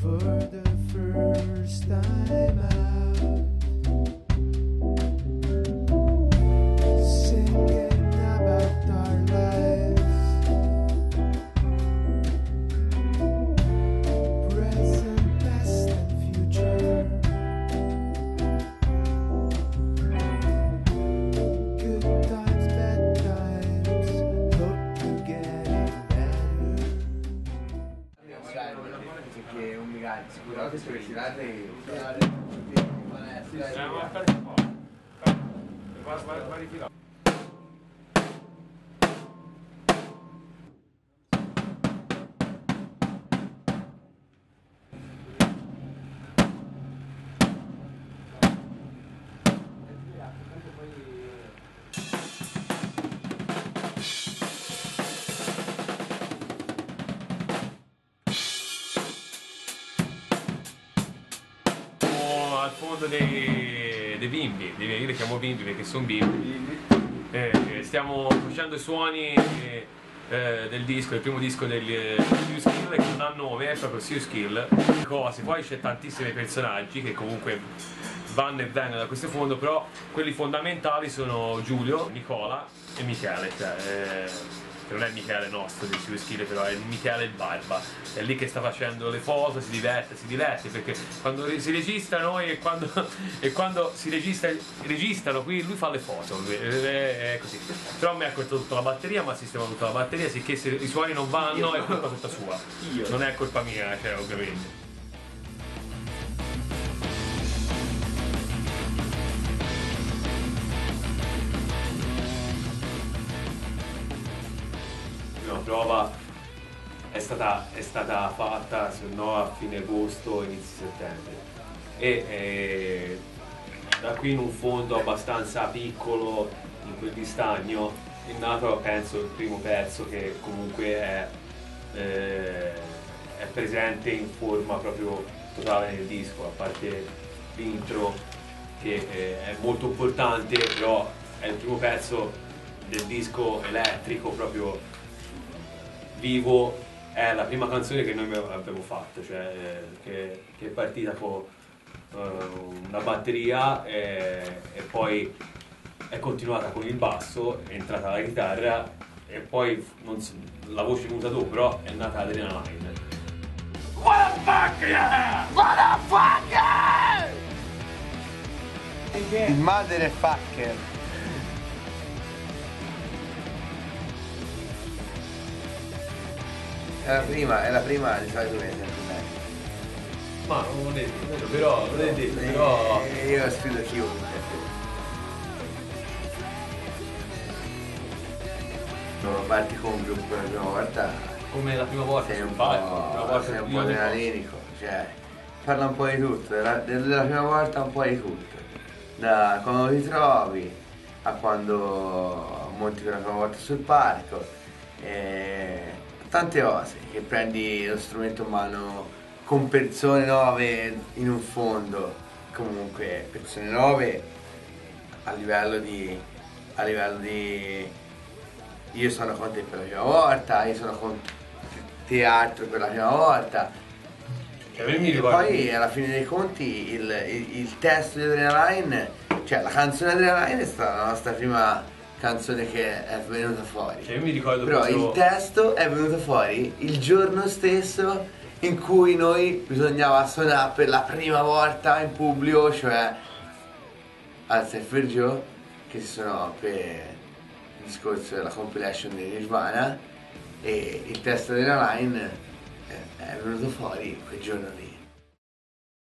for the first time out, singing about our lives, present, past and future, good times, bad times, hope to getting better. Perché un migante sicuramente se ci date al fondo dei bimbi, io li chiamo bimbi perché sono bimbi. Stiamo facendo i suoni del disco, del primo disco del Skill, che non ha nome, è proprio Skill. Cose, poi c'è tantissimi personaggi che comunque vanno e vengono da questo fondo, però quelli fondamentali sono Giulio, Nicola e Michele, che non è il Michele nostro del Skill, però è il Michele il Barba, è lì che sta facendo le foto, si diverte perché quando si registrano e quando si registrano qui lui fa le foto, è così. Però a me ha cortato tutta la batteria, ma ha sistemato tutta la batteria, sicché se i suoni non vanno è colpa tutta sua, non è colpa mia, cioè ovviamente. La prova è stata fatta, se no, a fine agosto, inizio settembre, e da qui in un fondo abbastanza piccolo, in quel di stagno, è nato, penso, il primo pezzo che comunque è presente in forma proprio totale nel disco, a parte l'intro che è molto importante, però è il primo pezzo del disco elettrico proprio vivo, è la prima canzone che noi abbiamo fatto, cioè che è partita con una batteria e poi è continuata con il basso, è entrata la chitarra e poi la voce è venuta dopo, però è nata Adrenaline. What the fuck yeah! What the fuck yeah! il motherfucker. È la prima di solito che è sempre meglio. Ma non è detto, però non è detto, però Io sfido chiunque. Non parti con un gruppo la prima volta, come la prima volta sei un sul palco, la prima po', volta sei un io po' mi posso. adrenalinico, cioè parla un po' di tutto, della prima volta un po' di tutto. Da quando ti trovi a quando monti per la prima volta sul palco, tante cose, che prendi lo strumento in mano con persone nuove in un fondo, comunque persone nuove a livello di io sono con te per la prima volta, io sono con teatro per la prima volta. Cioè, mi E ricordo- poi alla fine dei conti il testo di Adrenaline, cioè la canzone Adrenaline è stata la nostra prima canzone che è venuta fuori. Cioè, io mi ricordo Però proprio- il testo è venuto fuori il giorno stesso in cui noi bisognava suonare per la prima volta in pubblico, cioè al Cypher Joe, che si suonò per il discorso della compilation di Nirvana, e il testo della line è venuto fuori quel giorno lì.